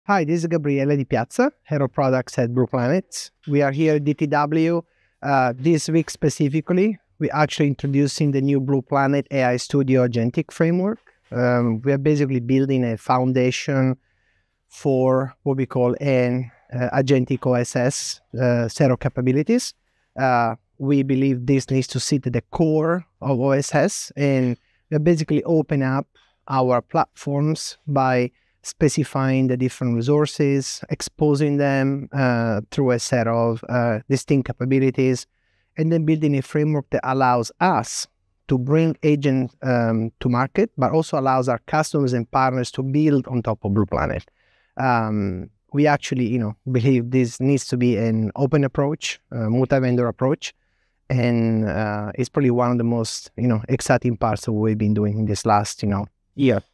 Hi, this is Gabriele Di Piazza, Head of Products at Blue Planet. We are here at DTW. This week specifically, we're actually introducing the new Blue Planet AI Studio Agentic framework. We are basically building a foundation for what we call an Agentic OSS set of capabilities. We believe this needs to sit at the core of OSS, and we basically open up our platforms by specifying the different resources, exposing them through a set of distinct capabilities, and then building a framework that allows us to bring agents to market, but also allows our customers and partners to build on top of Blue Planet. We actually, believe this needs to be an open approach, multi-vendor approach, and it's probably one of the most, exciting parts of what we've been doing in this last, year.